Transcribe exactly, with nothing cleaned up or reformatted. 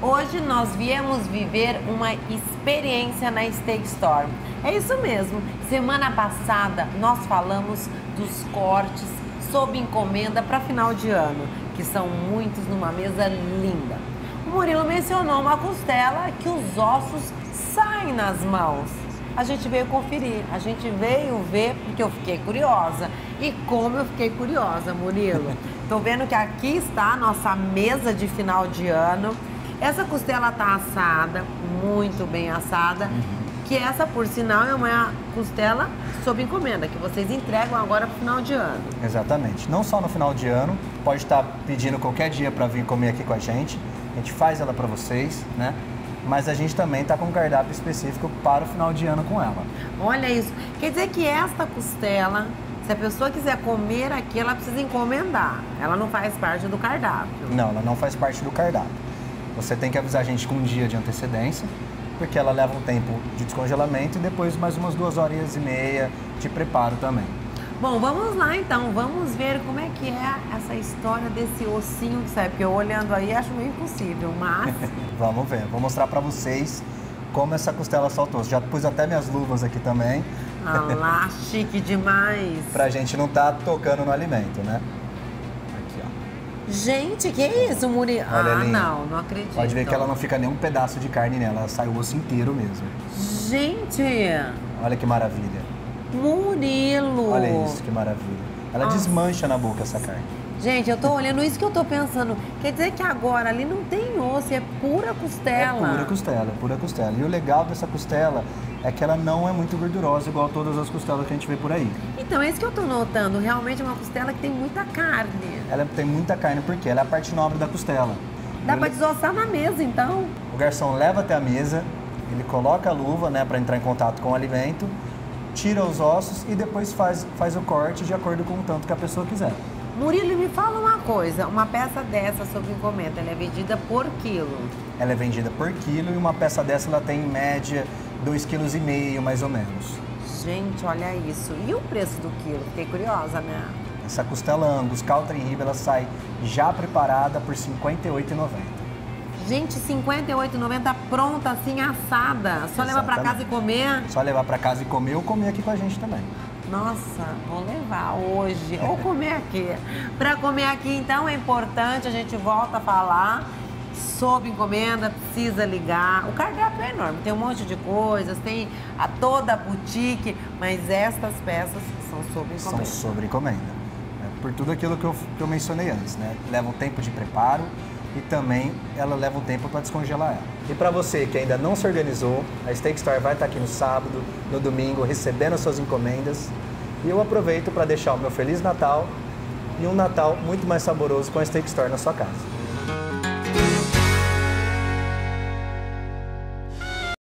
Hoje nós viemos viver uma experiência na Steak Store. É isso mesmo, semana passada nós falamos dos cortes sob encomenda para final de ano, que são muitos numa mesa linda. O Murilo mencionou uma costela que os ossos saem nas mãos. A gente veio conferir, a gente veio ver porque eu fiquei curiosa. E como eu fiquei curiosa, Murilo? Tô vendo que aqui está a nossa mesa de final de ano. Essa costela tá assada, muito bem assada, uhum. Que essa, por sinal, é uma costela sob encomenda, que vocês entregam agora pro final de ano. Exatamente. Não só no final de ano, pode estar pedindo qualquer dia para vir comer aqui com a gente. A gente faz ela para vocês, né? Mas a gente também tá com um cardápio específico para o final de ano com ela. Olha isso. Quer dizer que esta costela, se a pessoa quiser comer aqui, ela precisa encomendar. Ela não faz parte do cardápio. Não, ela não faz parte do cardápio. Você tem que avisar a gente com um dia de antecedência, porque ela leva um tempo de descongelamento e depois mais umas duas horas e meia de preparo também. Bom, vamos lá então, vamos ver como é que é essa história desse ossinho que sai, porque eu olhando aí acho meio impossível, mas... Vamos ver, vou mostrar pra vocês como essa costela saltou. Já pus até minhas luvas aqui também. Ah lá, chique demais! Pra gente não tá tocando no alimento, né? Aqui, ó. Gente, que é isso, Murilo? Olha ah, ali. não, não acredito. Pode ver que ela não fica nem um pedaço de carne nela, ela sai o osso inteiro mesmo. Gente! Olha que maravilha. Murilo! Olha isso, que maravilha. Ela Nossa. Desmancha na boca essa carne. Gente, eu tô olhando isso que eu tô pensando. Quer dizer que agora ali não tem osso, é pura costela. É pura costela, é pura costela. E o legal dessa costela é que ela não é muito gordurosa, igual todas as costelas que a gente vê por aí. Então, é isso que eu tô notando. Realmente é uma costela que tem muita carne. Ela tem muita carne porque ela é a parte nobre da costela. Dá pra desossar na mesa, então? O garçom leva até a mesa, ele coloca a luva, né, pra entrar em contato com o alimento, tira os ossos e depois faz, faz o corte de acordo com o tanto que a pessoa quiser. Murilo, me fala uma coisa, uma peça dessa sob encomenda, ela é vendida por quilo? Ela é vendida por quilo e uma peça dessa ela tem em média dois vírgula cinco quilos, mais ou menos. Gente, olha isso. E o preço do quilo? Fiquei curiosa, né? Essa costela Angus Country Rib, ela sai já preparada por cinquenta e oito reais e noventa centavos. Gente, cinquenta e oito reais e noventa centavos pronta, assim, assada. Só Exatamente. Levar pra casa e comer? Só levar pra casa e comer ou comer aqui com a gente também. Nossa, vou levar hoje, ou comer aqui. Para comer aqui, então, é importante, a gente volta a falar, sob encomenda, precisa ligar. O cardápio é enorme, tem um monte de coisas, tem a toda a boutique, mas estas peças são sob encomenda. São sob encomenda, né? Por tudo aquilo que eu, que eu mencionei antes, né? Leva um tempo de preparo e também ela leva um tempo para descongelar ela. E para você que ainda não se organizou, a Steak Store vai estar aqui no sábado, no domingo, recebendo as suas encomendas. E eu aproveito para deixar o meu Feliz Natal e um Natal muito mais saboroso com a Steak Store na sua casa.